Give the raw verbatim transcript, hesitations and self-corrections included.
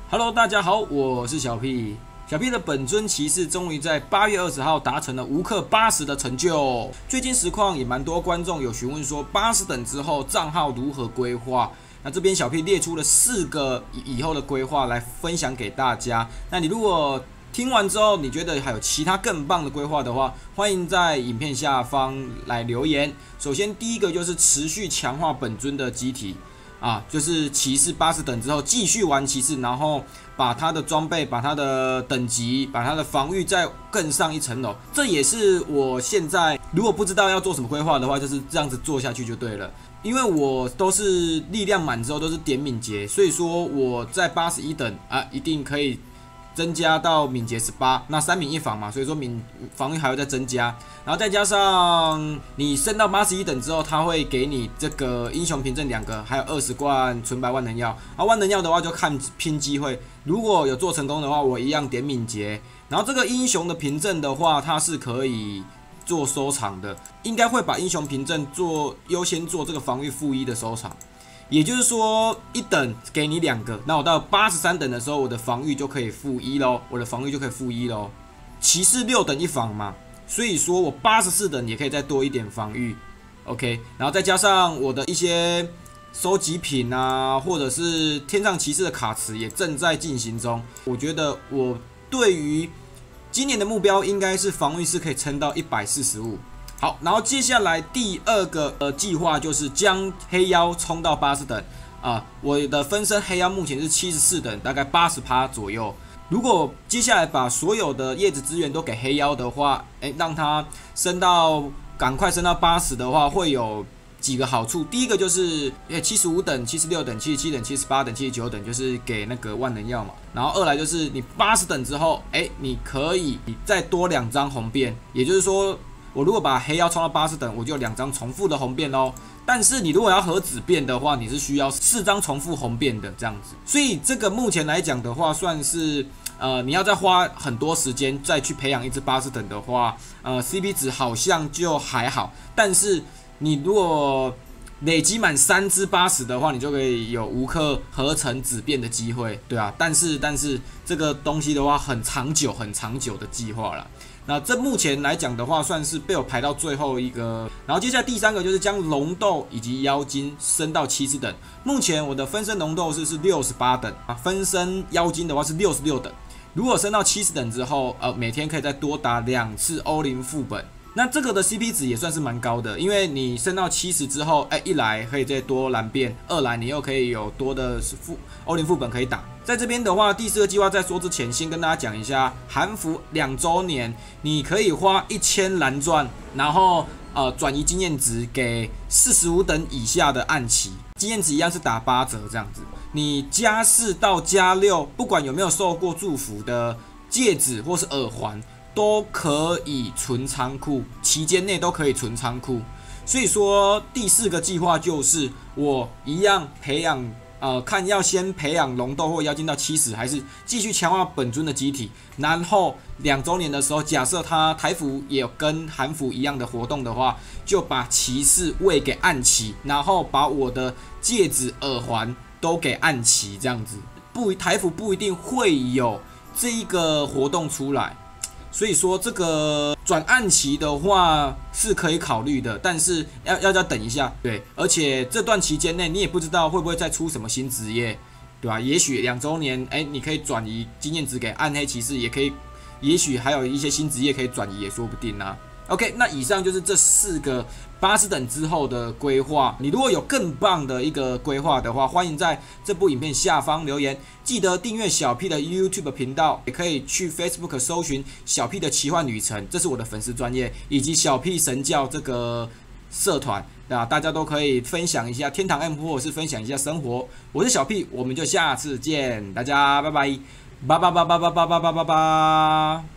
Hello， 大家好，我是小 P。小 P 的本尊骑士终于在八月二十号达成了无氪八十的成就。最近实况也蛮多观众有询问说，八十等之后账号如何规划？那这边小 P 列出了四个以后的规划来分享给大家。那你如果听完之后，你觉得还有其他更棒的规划的话，欢迎在影片下方来留言。首先，第一个就是持续强化本尊的机体。啊，就是骑士八十等之后继续玩骑士，然后把他的装备、把他的等级、把他的防御再更上一层楼。这也是我现在如果不知道要做什么规划的话，就是这样子做下去就对了。因为我都是力量满之后都是点敏捷，所以说我在八十一等啊，一定可以增加到敏捷十八，那三敏一防嘛，所以说敏防御还会再增加，然后再加上你升到八十一等之后，它会给你这个英雄凭证两个，还有二十罐纯白万能药。啊，万能药的话就看拼机会，如果有做成功的话，我一样点敏捷。然后这个英雄的凭证的话，它是可以做收藏的，应该会把英雄凭证做优先做这个防御负一的收藏。也就是说，一等给你两个，那我到八十三等的时候，我的防御就可以负一喽，我的防御就可以负一喽。骑士六等一防嘛，所以说我八十四等也可以再多一点防御 ，OK， 然后再加上我的一些收集品啊，或者是天上骑士的卡池也正在进行中。我觉得我对于今年的目标应该是防御是可以撑到一百四十五。好，然后接下来第二个呃计划就是将黑妖冲到八十等啊、呃，我的分身黑妖目前是七十四等，大概 百分之八十 左右。如果接下来把所有的叶子资源都给黑妖的话，哎，让它升到赶快升到八十的话，会有几个好处。第一个就是七十五等、七十六等、七十七等、七十八等、七十九等，就是给那个万能药嘛。然后二来就是你八十等之后，哎，你可以再多两张红变，也就是说，我如果把黑妖冲到八十等，我就有两张重复的红变咯。但是你如果要合紫变的话，你是需要四张重复红变的这样子。所以这个目前来讲的话，算是呃你要再花很多时间再去培养一只八十等的话，呃 C P 值好像就还好。但是你如果累积满三只八十的话，你就可以有无氪合成紫变的机会，对啊。但是但是这个东西的话，很长久很长久的计划啦。那这目前来讲的话，算是被我排到最后一个。然后接下来第三个就是将龙斗以及妖精升到七十等。目前我的分身龙斗是是六十八等啊，分身妖精的话是六十六等。如果升到七十等之后，呃，每天可以再多打两次欧林副本。那这个的 C P 值也算是蛮高的，因为你升到七十之后，哎，一来可以再多蓝变，二来你又可以有多的副欧林副本可以打。在这边的话，第四个计划在说之前，先跟大家讲一下，韩服两周年，你可以花一千蓝钻，然后呃转移经验值给四十五等以下的暗棋，经验值一样是打八折这样子。你加四到加六，不管有没有受过祝福的戒指或是耳环，都可以存仓库，期间内都可以存仓库。所以说第四个计划就是我一样培养。呃，看要先培养龙斗或妖精到七十，还是继续强化本尊的机体。然后两周年的时候，假设他台服也有跟韩服一样的活动的话，就把骑士喂给暗棋，然后把我的戒指、耳环都给暗棋，这样子。不，台服不一定会有这一个活动出来。所以说这个转暗棋的话是可以考虑的，但是要要再等一下，对，而且这段期间内你也不知道会不会再出什么新职业，对吧？也许两周年，哎，你可以转移经验值给暗黑骑士，也可以，也许还有一些新职业可以转移，也说不定啊。OK， 那以上就是这四个八十等之后的规划。你如果有更棒的一个规划的话，欢迎在这部影片下方留言。记得订阅小 P 的 YouTube 频道，也可以去 Facebook 搜寻小 P 的奇幻旅程，这是我的粉丝专页，以及小 P 神教这个社团，啊，大家都可以分享一下天堂 M 或者是分享一下生活。我是小 P，我们就下次见，大家拜拜，拜拜拜拜拜拜拜拜拜拜。